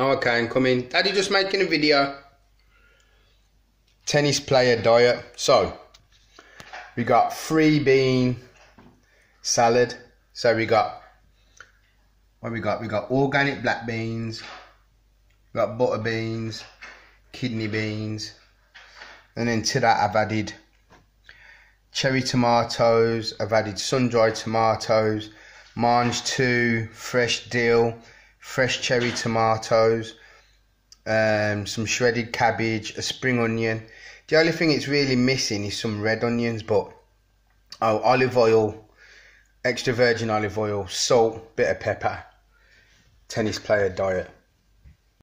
Oh, okay, I'm coming. Daddy just making a video. Tennis player diet. So, we got 3 bean salad. So we got, what we got? We got organic black beans. We got butter beans, kidney beans. And then to that I've added cherry tomatoes. I've added sun-dried tomatoes. Mange 2, fresh dill, fresh cherry tomatoes, some shredded cabbage, a spring onion. The only thing it's really missing is some red onions, but olive oil, extra virgin olive oil, salt, bit of pepper. Tennis player diet.